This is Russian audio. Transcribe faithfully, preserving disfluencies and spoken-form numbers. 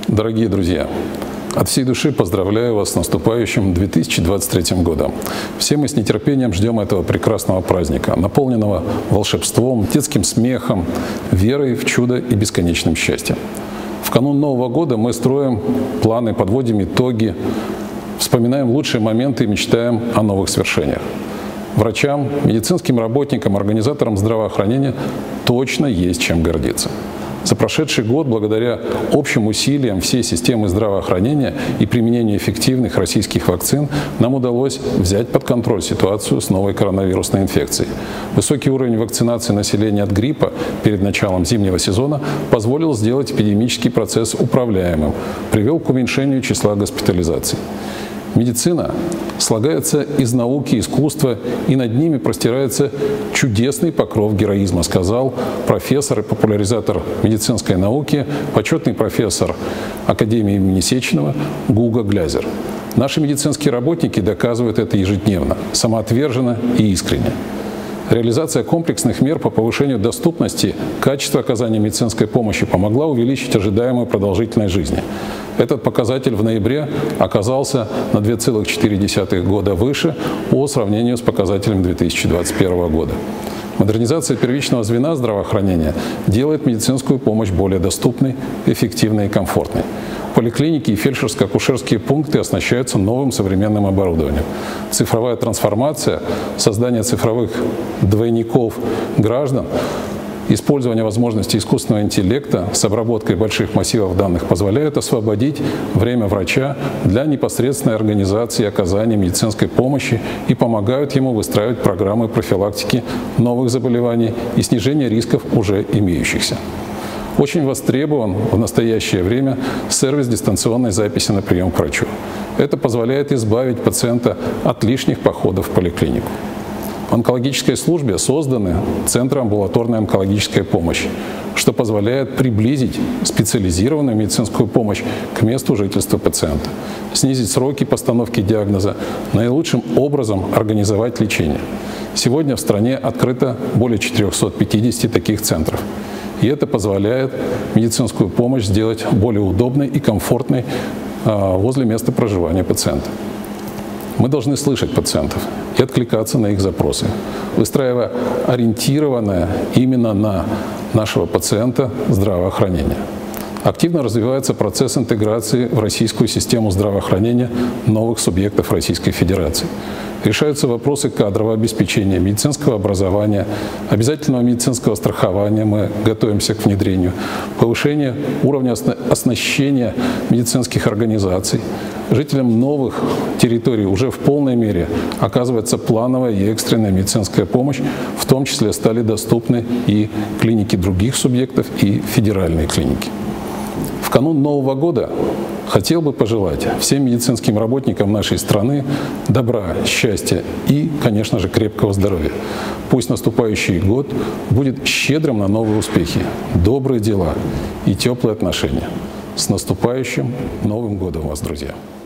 Дорогие друзья, от всей души поздравляю вас с наступающим две тысячи двадцать третьим годом. Все мы с нетерпением ждем этого прекрасного праздника, наполненного волшебством, детским смехом, верой в чудо и бесконечным счастьем. В канун Нового года мы строим планы, подводим итоги, вспоминаем лучшие моменты и мечтаем о новых свершениях. Врачам, медицинским работникам, организаторам здравоохранения точно есть чем гордиться. За прошедший год, благодаря общим усилиям всей системы здравоохранения и применению эффективных российских вакцин, нам удалось взять под контроль ситуацию с новой коронавирусной инфекцией. Высокий уровень вакцинации населения от гриппа перед началом зимнего сезона позволил сделать эпидемический процесс управляемым, привел к уменьшению числа госпитализаций. Медицина слагается из науки и искусства, и над ними простирается чудесный покров героизма, сказал профессор и популяризатор медицинской науки, почетный профессор Академии имени Сеченова Гуга Глязер. Наши медицинские работники доказывают это ежедневно, самоотверженно и искренне. Реализация комплексных мер по повышению доступности, качества оказания медицинской помощи помогла увеличить ожидаемую продолжительность жизни. Этот показатель в ноябре оказался на две целых четыре десятых года выше по сравнению с показателем две тысячи двадцать первого года. Модернизация первичного звена здравоохранения делает медицинскую помощь более доступной, эффективной и комфортной. Поликлиники и фельдшерско-акушерские пункты оснащаются новым современным оборудованием. Цифровая трансформация, создание цифровых двойников граждан, использование возможностей искусственного интеллекта с обработкой больших массивов данных позволяет освободить время врача для непосредственной организации и оказания медицинской помощи и помогают ему выстраивать программы профилактики новых заболеваний и снижения рисков уже имеющихся. Очень востребован в настоящее время сервис дистанционной записи на прием к врачу. Это позволяет избавить пациента от лишних походов в поликлинику. В онкологической службе созданы центры амбулаторной онкологической помощи, что позволяет приблизить специализированную медицинскую помощь к месту жительства пациента, снизить сроки постановки диагноза, наилучшим образом организовать лечение. Сегодня в стране открыто более четырёхсот пятидесяти таких центров. И это позволяет медицинскую помощь сделать более удобной и комфортной возле места проживания пациента. Мы должны слышать пациентов и откликаться на их запросы, выстраивая ориентированное именно на нашего пациента здравоохранение. Активно развивается процесс интеграции в российскую систему здравоохранения новых субъектов Российской Федерации. Решаются вопросы кадрового обеспечения, медицинского образования, обязательного медицинского страхования, мы готовимся к внедрению, повышение уровня оснащения медицинских организаций. Жителям новых территорий уже в полной мере оказывается плановая и экстренная медицинская помощь, в том числе стали доступны и клиники других субъектов, и федеральные клиники. В канун Нового года хотел бы пожелать всем медицинским работникам нашей страны добра, счастья и, конечно же, крепкого здоровья. Пусть наступающий год будет щедрым на новые успехи, добрые дела и теплые отношения. С наступающим Новым годом вас, друзья!